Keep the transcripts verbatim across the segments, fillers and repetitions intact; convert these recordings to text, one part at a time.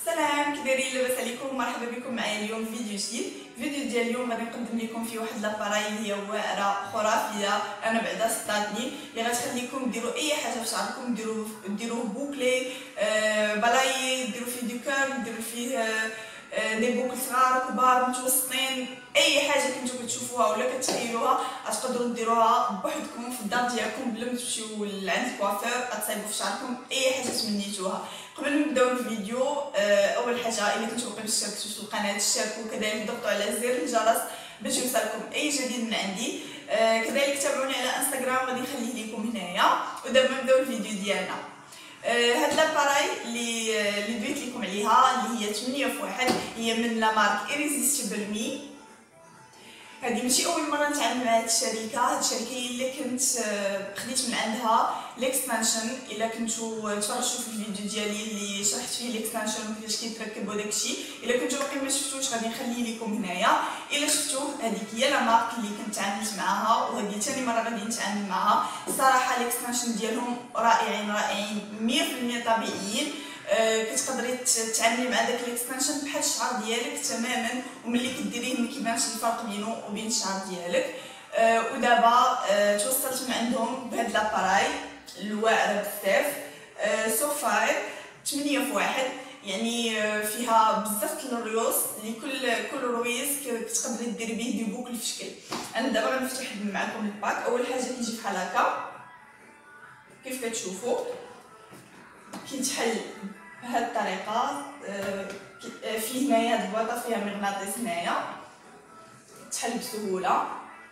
سلام، كي دايرين؟ لاباس عليكم؟ مرحبا بكم معايا اليوم في فيديو جديد. الفيديو ديال اليوم غادي نقدم لكم فيه واحد لاباراي اللي هي واعره خرافيه، انا بعدا صداتني، اللي غتخليكم ديروا اي حاجه في شعركم، ديروا ديروه بوكلي، آه بلاي، ديروا فيه دو كير، ديروا فيه آه دي بوكل صغار كبار متوسطين، اي حاجه كنتو كتشوفوها ولا كتخيلوها غتقدروا ديروها بوحدكم في الدار ديالكم بلا ما تمشيو لعند الكوافير، غتصايبوا في شعركم اي حاجه تمنيتوها. قبل ما نبداو الفيديو، اول حاجه الا كنتو باقي مشتركتوش في القناه اشتركوا، كذلك ضغطوا على زر الجرس باش يوصلكم اي جديد من عندي، كذلك تابعوني على انستغرام غادي نخليه لكم هنايا. ودابا نبداو الفيديو ديالنا. هاد لاباراي اللي اللي دويت لكم عليها اللي هي ثمانية في واحد، هي من لا مارك ايريزيستيبل مي. هذه ماشي اول مره نتعامل مع هاد الشركه، هاد الشركه هي اللي كنت خديت من عندها الاكستنشن. الا كنتو تفرجتوا في الفيديو ديالي اللي شرحت فيه الاكستنشن وكيفاش كيتركب وداكشي، الا كنتو باقي ما شفتوش غادي نخليه لكم هنايا. الا شفتوه هذيك هي لا مارك اللي كنت تعاملت معاها، وهذه ثاني مره غادي نتعامل معاها. الصراحه الاكستنشن ديالهم رائعين رائعين مية في المية طبيعيين. أه كتقدري تعاملي مع داك الاكستنشن بحال الشعر ديالك تماما، وملي كديريه ما كيبانش الفرق بينه وبين الشعر ديالك. أه ودابا أه توصلت من عندهم بهاد لاباراي الواعره بزاف، أه سوفاير ثمانية في واحد، يعني أه فيها بزاف د الريوس اللي كل كل رويس كتقدري ديري به دي بوكل في شكل. انا دابا غنفتح معكم الباك. اول حاجه كيجي بحال هكا كيف كتشوفوا، كيتحل بهاد الطريقه. فيه هنايا هاد البواطه فيها مغناطيس هنايا، تحل بسهوله.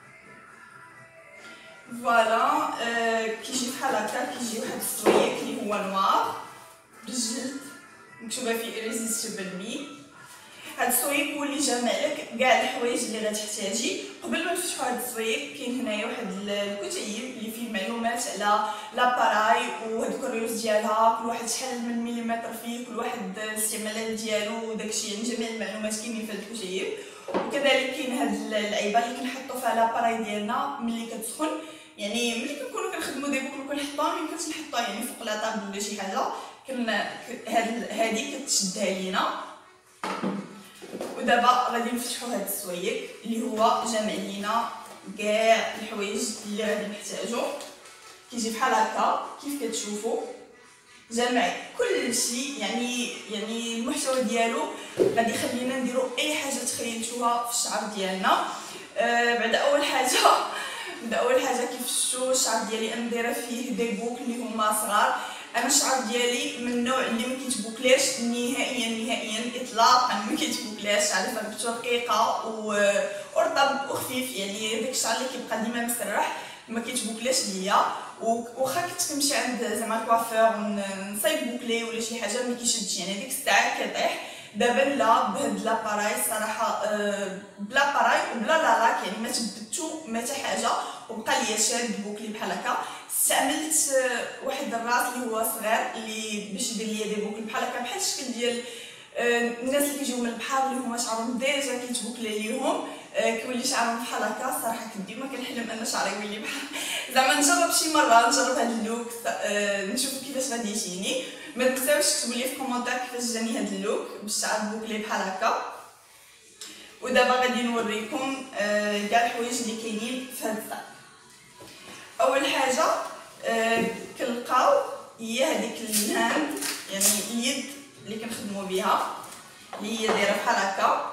فوالا كيجي بحال هكا، كيجي واحد السويك اللي هو نوار بالجلد مكتوبه فيه ايريزيستيبل مي. هاد السويك هو اللي جامع لك كاع الحوايج اللي غتحتاجي. قبل ما نفتحوا هاد السويك كاين هنايا واحد الكتيب اللي فيه معلومات على لاباراي وهادوك الريوس ديالها، كل واحد شحال من مليمتر فيه، كل واحد الاستعمالات ديالو وداكشي، يعني جميع المعلومات كاينين في هاد الكتيب. وكذلك كاين هاد اللعيبه اللي كنحطوا فيها لاباراي ديالنا ملي كتسخن، يعني ملي كنكونوا كنخدموا دي بوكل كنحطوها، ميمكنش نحطوها يعني فوق لا طابل ولا شي حاجه، كن هاد هادي كتشدها لينا. ودابا غادي نفتحوا هاد السويك اللي هو جامع لينا كاع الحوايج اللي غادي نحتاجو. كيجي بحال هكا كيف كتشوفوا، جامع كلشي، يعني يعني المحتوى ديالو غادي يخلينا نديرو اي حاجه تخيلتوها في الشعر ديالنا. آه بعد اول حاجه بعد اول حاجه كيف شفتوا الشعر ديالي انا دايره فيه دي بوك اللي هما صغار. انا الشعر ديالي من النوع اللي ما كيتبوكلاش نهائيا نهائيا اطلاقا، ما كيتبوكلاش، على فرقته رقيقه ورطب وخفيف، يعني داك الشعر اللي كيبقى ديما مسرح ما كيتبوكلاش ليا. واخا كنت كنمشي عند زعما الكوافير ونصايب بوكلي ولا شي حاجه ما كيشدش، يعني ديك الساعه كيطيح. دابا لا، بهاد لاباراي الصراحه أه بلا باراي وبلا لالاك، يعني ما تبدلتو ما حتى حاجه وبقى ليا شاد بوكلي بحال هكا. استعملت أه واحد الراس اللي هو صغير اللي باش يدير ليا دي بوكل بحال هكا، بحال الشكل ديال أه الناس اللي كيجيو من البحر اللي هما شعرهم ديجا كيتبوكلي ليهم، أه كيولي شعرهم بحال هكا. الصراحه كنت ديما كنحلم ان شعري يولي بحال زعما نجرب شي مره، نجرب هاد اللوك، أه نشوف كيفاش غادي يجيني. ما تنساوش تكتبوا لي في الكومونتير كيفاش جاني هاد اللوك بالشعر بوكلي بحال هكا. ودابا غادي نوريكم أه كاع الحوايج اللي كاينين في هاد الصاك. اول حاجه أه كنلقاو هي هذيك الهاند، يعني اليد اللي كنخدموا بها، اللي هي دايره بحال هكا،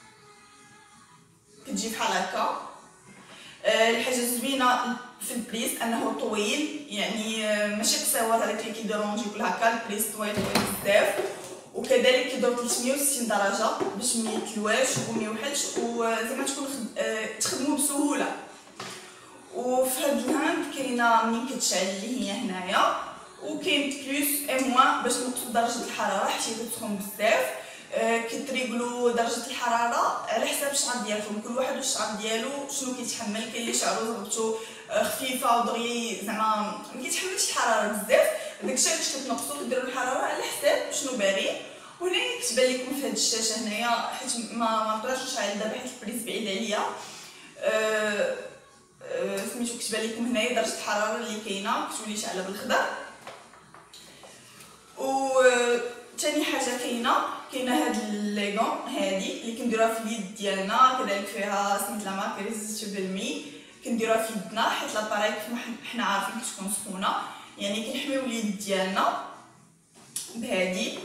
كتجي بحال هكا. أه الحاجه الزوينه في البليس انه طويل، يعني أه ماشي قصير هذاك اللي كيديرونجي كل هكا، البليس طويل طويل بزاف، وكذلك كيدور ثلاثمية وستين درجه باش ما يتلواش وما يوحلش، وزعما تكون أه تخدموا بسهوله. وفي هاد الهاند كاينه منين كتشعل اللي هي هنايا، وكاين بلوس اي موان باش نقصوا درجه الحراره حيت كتسخن بزاف. أه كتريقلوا درجه الحراره على حساب الشعر ديالكم، كل واحد والشعر ديالو شنو كيتحمل. كاين اللي شعرو زغبتو خفيفه ودغيا زعما ما كيتحملش الحراره بزاف، داكشي علاش كتنقصوا كديروا الحراره على حساب شنو باغي. وهنا كتبان لكم في هاد الشاشه هنايا، حيت ما ما نقدرش نشعل دابا حيت البريز بعيد عليا. أه سميتو كتبان لكم هنايا درجه الحراره اللي كاينه، كتولي شاعله بالخضر. و ثاني حاجه كاينه كاينه هاد الليغون هادي اللي كنديروها في اليد ديالنا، كذلك فيها سميت لا مارك ريزيستبل مي، كنديروها في يدنا حيت لاباراي كيما حنا عارفين كتكون سخونه، يعني كنحميو اليد ديالنا بهادي.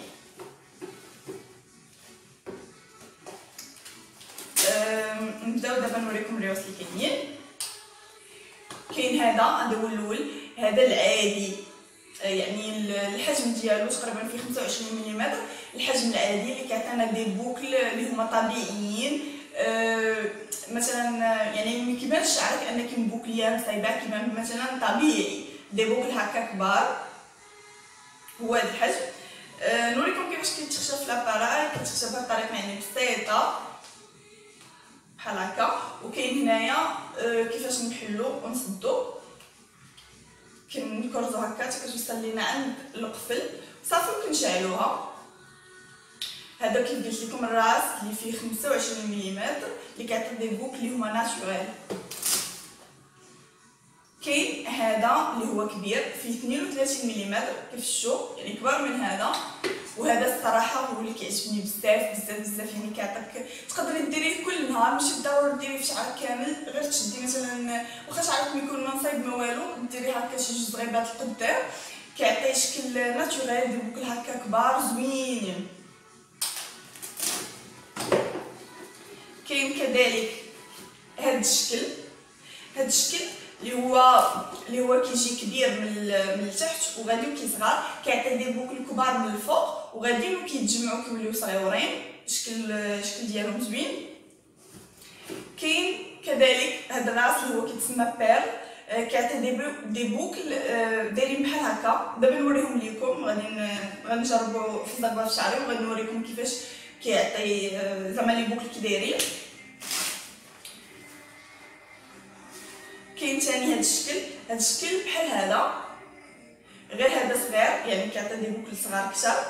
نبداو دابا نوريكم الريوس اللي كاينين. كاين هذا هذا هو الاول، هذا العادي يعني الحجم ديالو تقريبا فيه خمسة وعشرين ملم، الحجم العادي اللي كيعطينا دي بوكل اللي هما طبيعيين. أه مثلا يعني ما كيبانش شعرك انك مبوكليه مصايبه، كيبان مثلا طبيعي دي بوكل هكا كبار، هو هذا الحجم. أه نوريكم كيفاش كيتخشى في لاباراي، كيتخشى بهذه الطريقه يعني بسيطه بحال هكا. وكاين هنايا أه كيفاش نحلو ونسدو، كنكرزو هكا حتى كتوصل لينا عند القفل صافي وكنشعلوها. هذا كيف قلت لكم الراس اللي فيه خمسة وعشرين ملم اللي كيعطي دي بوك اللي هما ناتوريل. كاين هذا اللي هو كبير فيه اثنين وثلاثين ملم كيف الشوك، يعني كبر من هذا. وهذا الصراحه هو اللي كيعجبني بزاف بزاف بزاف، يعني كيعطيك تقدري ديريه كل نهار، ماشي بالضروره ديريه في شعرك كامل، غير تشدي مثلا واخا شعرك يكون منصيب ما والو ديري هكا شي جوج ضريبات القدام، كيعطي شكل ناتوريل دي بوكل هكا كبار زوينين. كاين كذلك هذا الشكل، هذا الشكل اللي هو اللي هو كيجي كبير من من التحت وغادي كيصغر، كيعطي دي بوكل كبار من الفوق وغاديين وكيتجمعوا كيوليو صغيورين، الشكل الشكل ديالهم زوين. كاين كذلك هذا الراس اللي هو كيتسمى بير، كيعطي دي دي بوكل دايرين بحال هكا. دابا نوريهم لكم، غادي غنجربوا في الضربه في شعري وغادي نوريكم كيفاش كيعطي زعما لي بوكل كي دايرين. كاين ثاني هذا الشكل، هذا الشكل بحال هذا غير هذا صغير، يعني كيعطي دي بوكل صغار كثر.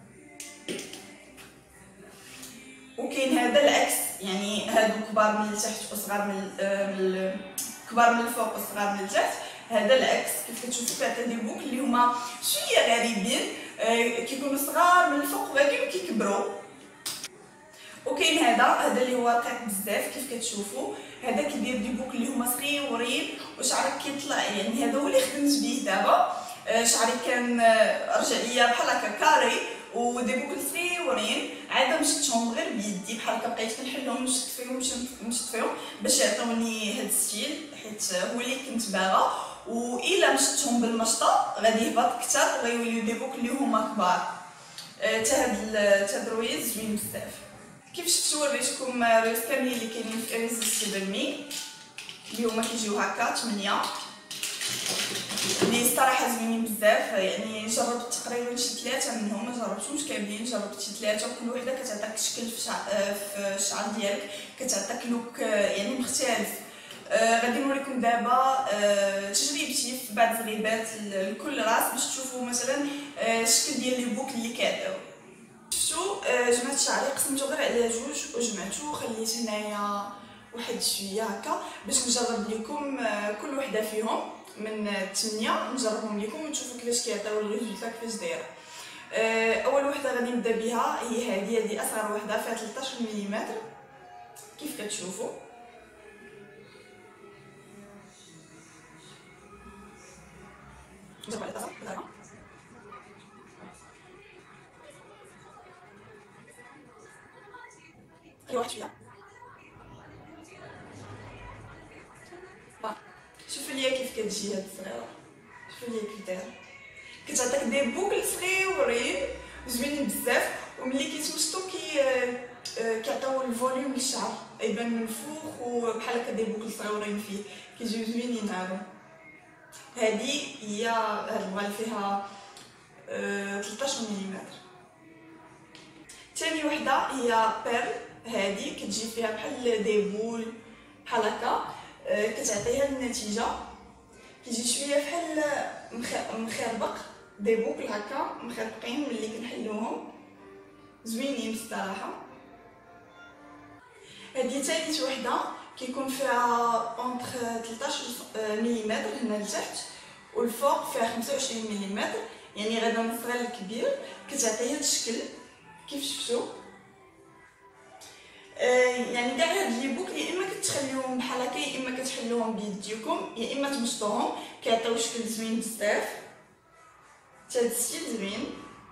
وكاين هذا العكس، يعني هادو كبار من التحت وصغار من, من كبار من الفوق وصغار من التحت. هذا العكس كيف كتشوفوا كيعطي دي بوكل اللي هما شويه غريبين، آه كيكونوا صغار من الفوق وغادي كيكبروا. وكاين هذا هذا اللي هو رقيق بزاف كيف كتشوفوا، هذا كيدير دي بوكل اللي هما صغيورين وشعرك كيطلع، يعني هذا هو اللي خدمت به دابا. آه شعري كان آه رجع ليا بحال هكا كاري ودي بوكل صغيورين، عاد مشطتهم غير بيدي بحال هكا، بقيت كنحلهم نشط فيهم نشط فيهم باش يعطوني هاد الستيل حيت هو اللي كنت باغا. والا مشطتهم بالمشطه غادي يهبط اكثر وغيوليو دي بوكل اللي هما كبار. حتى آه هاد هاد الرويز زوين بزاف. كيف شفتوا وريتكم الريوس كاملين اللي كاينين في ريزيستبل مي اللي هما كيجيو هكا ثمانية اللي الصراحه زوينين بزاف، يعني جربت تقريبا شي ثلاثه منهم، ما جربتهمش كاملين، جربت شي ثلاثه وكل وحده كتعطيك شكل في الشعر في الشعر ديالك، كتعطيك لوك يعني مختلف. آه غادي نوريكم دابا آه تجربتي في بعض الغيبات لكل راس باش تشوفوا مثلا آه الشكل ديال لي بوك اللي كيعطيو. شفتوا آه جمعت شعري قسمته غير على جوج وجمعته وخليت هنايا واحد شويه هكا باش نجرب لكم آه كل وحده فيهم من ثمانية، نجربهم لكم ونشوفوا كيفاش كيعطيو الريزلت كيفاش دايره. آه اول وحده غادي نبدا بها هي هذه، هذه اصغر وحده فيها ثلاثطاش ملم كيف كتشوفوا. نجرب على الاصغر بالراحه. غير واحد شويه. شوفوا ليا كيف كتجي هاد الصغيره، شوفوا ليا كيف دايره، كتعطيك دي بوكل صغيورين زوينين بزاف، وملي كيتمشطو كي كيعطيو الفوليوم للشعر، يبان من الفوق وبحال هكا دي بوكل صغيورين فيه كيجيو زوينين. هادو هادي هي هاد البغال فيها ثلاطاش ملم. ثاني وحده هي بيرل، هادي كتجي فيها بحال دي بول بحال هكا، كتعطيها النتيجه كيجي شويه بحال مخربق، دي بوكل هكا مخربقين ملي كنحلوهم زوينين بصراحه. هذه ثالث وحده كيكون فيها اونتر ثلاطاش ملم هنا لتحت والفوق فيها خمسة وعشرين ملم، يعني غادا من الصغير للكبير، كتعطي هذا الشكل كيف شفتوا. آه يعني كاع هاد لي بوكل يا اما كتخليوهم بحال هكا يا اما كتحلوهم بيديكم يا اما تمشطوهم، كيعطيو شكل زوين بزاف. حتى هاد الستيل زوين.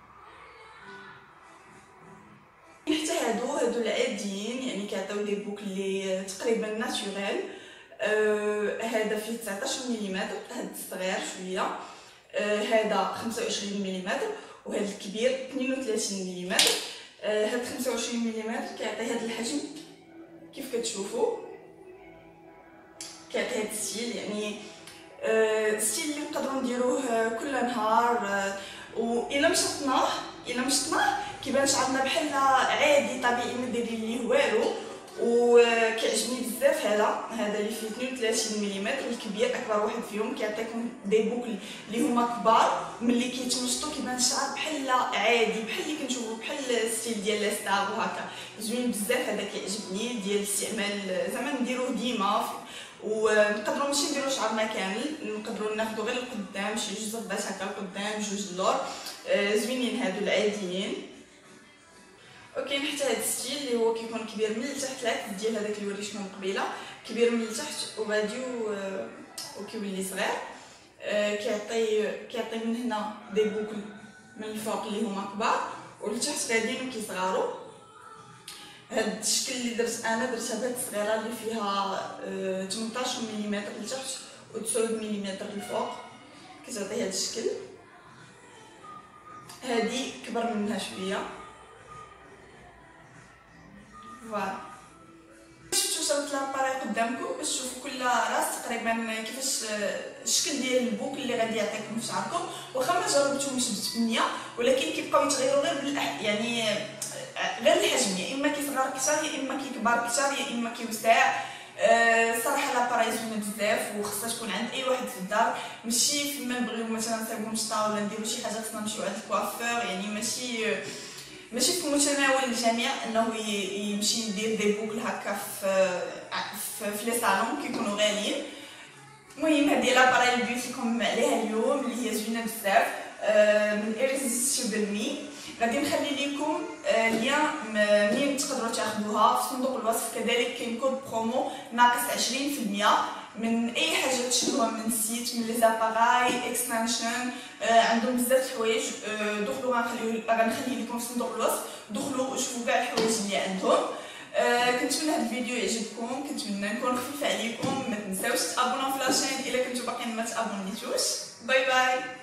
حتى هادو هادو العاديين يعني كيعطيو دي بوكل لي تقريبا ناتوريل. آه هذا فيه تسعطاش مليمتر، هاد الصغير شويه. آه هذا خمسة وعشرين مليمتر وهذا الكبير اثنين وثلاثين مليمتر. آه هاد خمسة وعشرين مليمتر كيعطي هاد الحجم كيف كتشوفوا، كيعطي هاد الستيل يعني آه ستيل اللي نقدروا نديروه كل نهار. آه والا مشطناه الا مشطناه كيبان شعرنا بحال عادي طبيعي ما دايرين ليه والو. وكيعجبني بزاف هذا هذا اللي فيه اثنين وثلاثين مليمتر الكبير اكبر واحد فيهم، كيعطيكم دي بوكل اللي هما كبار ملي كيتمشطوا كيبان الشعر بحال عادي بحال اللي كنشوفوا بحال الستيل ديال لاستاب وهكا زوين بزاف. هذا كيعجبني ديال الاستعمال زعما نديروه ديما، ونقدروا ماشي نديرو شعرنا كامل، نقدروا ناخذوا غير القدام شي جوج زبات هكا القدام جوج اللور. آه زوينين هادو العاديين. وكاين حتى هاد الستيل اللي هو كيكون كبير من التحت العكس ديال هذاك اللي وريتكم قبيله، كبير من التحت وغادي وكيولي صغير. آه كيعطي كيعطي من هنا دي بوكل من الفوق اللي هما كبار ولتحت غاديين وكيصغاروا. هاد الشكل اللي درت انا درتها بهاد الصغيره اللي فيها آه ثمنطاش مليمتر لتحت و تسعة مليمتر للفوق، كتعطي هاد الشكل. هادي كبر منها شويه. فوالا شفتوا وصلت لاباري قدامكم باش تشوفوا كل راس تقريبا كيفاش الشكل ديال البوكل اللي غادي يعطيكم في شعركم. واخا ما جربتوش بالثمانيه ولكن كيبقاو يتغيروا غير بالأح... يعني غير الحجم، يا اما كيصغر كثر يا اما كيكبر كثر يا اما كيوسع. أه صراحه لاباري زوينه بزاف وخصها تكون عند اي واحد في الدار، ماشي فيما نبغيو مثلا نصايبو مشطه ولا نديرو شي حاجه خصنا نمشيو عند الكوافور. يعني ماشي ماشي في متناول الجميع انه يمشي يدير دي بوكل هكا في في لي صالون كيكونوا غاليين. المهم هذه لاباري اللي قلت لكم عليها اليوم اللي هي زوينه بزاف من ايريزيستيبل مي. غادي نخلي لكم ليان منين تقدروا تاخذوها في صندوق الوصف. كذلك كاين كود برومو ناقص عشرين في المية من اي حاجه تشدوها من السيت من لي زاباراي اكستنشن. آه عندهم بزاف الحوايج. آه دخلوا غنخلي غنخلي لكم في صندوق الوصف، دخلوا وشوفوا كاع الحوايج اللي عندهم. آه كنتمنى هذا الفيديو يعجبكم، كنتمنى نكون خفيفه عليكم. ما تنساوش تابوناو في لاشين الا كنتو باقيين ما تابونيتوش. باي باي.